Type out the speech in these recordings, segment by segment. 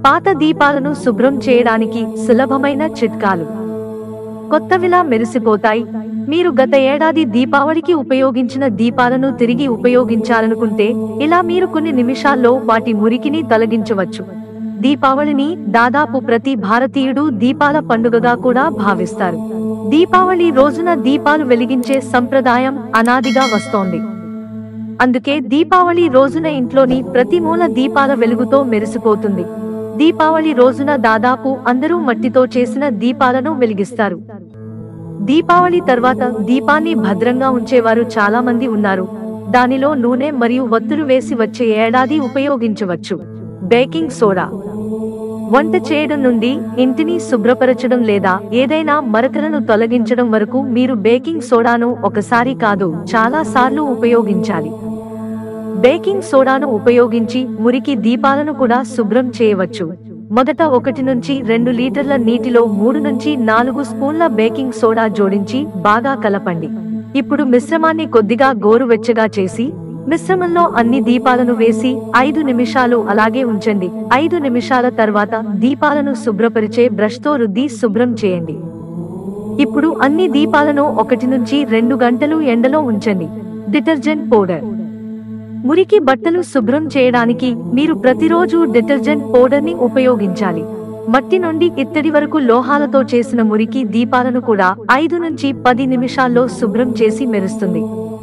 పాత దీపాలను శుభ్రం చేయడానికి సులభమైన చిట్కాలు. కొత్తవిలా మెరిసిపోతాయి. మీరు గత ఏడాది దీపావళికి ఉపయోగించిన దీపాలను తిరిగి ఉపయోగించాలనుకుంటే ఇలా మీరు కొన్ని నిమిషాల్లో వాటి మురికిని తొలగించవచ్చు. దీపావళిని దాదాపు ప్రతి భారతీయుడు దీపాల పండుగగా కూడా భావిస్తారు. దీపావళి రోజున దీపాలు వెలిగించే సంప్రదాయం అనాదిగా వస్తోంది. అందుకే దీపావళి రోజున ఇంట్లోని ప్రతి మూల దీపాల వెలుగుతో మెరిసిపోతుంది. దీపావళి రోజున దాదాపు అందరూ మట్టితో చేసిన దీపాలను వెలిగిస్తారు. దీపావళి తర్వాత దీపాన్ని భద్రంగా ఉంచేవారు చాలా మంది ఉన్నారు. దానిలో నూనె మరియు వత్తులు వేసి వచ్చే ఏడాది ఉపయోగించవచ్చు. Baking soda. వంట చేయడం నుండి ఇంటిని శుభ్రపరచడం లేదా ఏదైనా మరకలను తొలగించడం వరకు మీరు బేకింగ్ సోడాను ఒకసారి కాదు చాలా సార్లు ఉపయోగించాలి. బేకింగ్ సోడాను ఉపయోగించి మురికి దీపాలను కూడా శుభ్రం చేయవచ్చు. మొదట 1 నుంచి 2 లీటర్ల నీటిలో 3 నుంచి 4 స్పూన్ల బేకింగ్ సోడా జోడించి బాగా కలపండి. ఇప్పుడు మిశ్రమాన్ని కొద్దిగా గోరువెచ్చగా చేసి మిశ్రమంలో అన్ని దీపాలను వేసి 5 నిమిషాలు అలాగే ఉంచండి. 5 నిమిషాల తర్వాత దీపాలను శుభ్రపరిచే బ్రష్తో రుద్ది శుభ్రం చేయండి. ఇప్పుడు అన్ని దీపాలను 1 నుంచి 2 గంటలు ఎండలో ఉంచండి. Detergent powder. మురికి బట్టలు శుభ్రం చేయడానికి మీరు ప్రతిరోజు డిటర్జెంట్ పౌడర్ని ఉపయోగించాలి. మట్టి నుండి ఇత్తడి వరకు లోహాలతో చేసిన మురికి దీపాలను కూడా 5 నుంచి 10 నిమిషాల్లో శుభ్రం చేసి మెరుస్తుంది.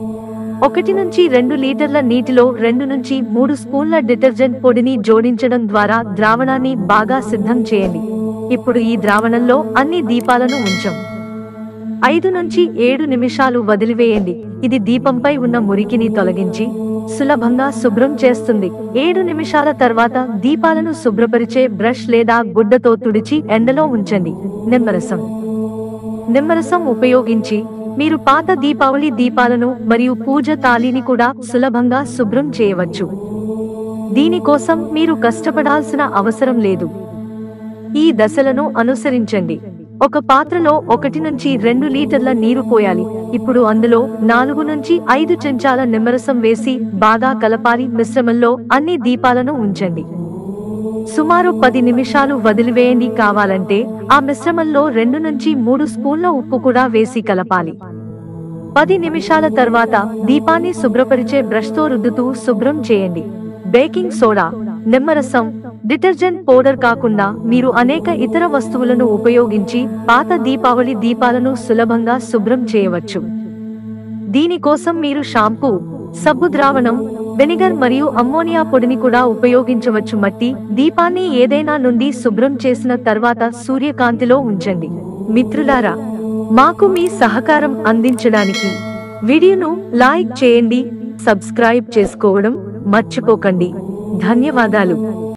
1 నుంచి 2 లీటర్ల నీటిలో 2 నుంచి 3 స్పూన్ల డిటర్జెంట్ పొడిని జోడించడం ద్వారా ద్రావణాన్ని బాగా సిద్ధం చేయండి. ఇప్పుడు ఈ ద్రావణంలో అన్ని దీపాలను ఉంచాం. 5 నుంచి 7 నిమిషాలు వదిలివేయండి. ఇది దీపంపై ఉన్న మురికిని తొలగించి సులభంగా శుభ్రం చేస్తుంది. 7 నిమిషాల తర్వాత దీపాలను శుభ్రపరిచే బ్రష్ లేదా గుడ్డతో తుడిచి ఎండలో ఉంచండి. నిమ్మరసం. నిమ్మరసం ఉపయోగించి మీరు పాత దీపావళి దీపాలను మరియు పూజ తాళిని కూడా సులభంగా శుభ్రం చేయవచ్చు. దీనికోసం మీరు కష్టపడాల్సిన అవసరం లేదు. ఈ దశలను అనుసరించండి. ఒక పాత్రలో 1 నుంచి 2 లీటర్ల నీరు పోయాలి. ఇప్పుడు అందులో 4 నుంచి 5 చెంచాల నిమ్మరసం వేసి బాగా కలపాలి. మిశ్రమంలో అన్ని దీపాలను ఉంచండి. సుమారు 10 నిమిషాలు వదిలివేయండి. కావాలంటే ఆ మిశ్రమంలో 2 నుంచి 3 స్పూన్ల ఉప్పు కూడా వేసి కలపాలి. 10 నిమిషాల తర్వాత దీపాన్ని శుభ్రపరిచే బ్రష్తో రుద్దుతూ శుభ్రం చేయండి. బేకింగ్ సోడా, నిమ్మరసం, డిటర్జెంట్ పౌడర్ కాకుండా మీరు అనేక ఇతర వస్తువులను ఉపయోగించి పాత దీపావళి దీపాలను సులభంగా శుభ్రం చేయవచ్చు. దీనికోసం మీరు షాంపూ, సబ్బు ద్రావణం, వెనిగర్ మరియు అమ్మోనియా పొడిని కూడా ఉపయోగించవచ్చు. మట్టి దీపాన్ని ఏదైనా నుండి శుభ్రం చేసిన తర్వాత సూర్యకాంతిలో ఉంచండి. మిత్రులారా, మాకు మీ సహకారం అందించడానికి వీడియోను లైక్ చేయండి, సబ్స్క్రైబ్ చేసుకోవడం మర్చిపోకండి. ధన్యవాదాలు.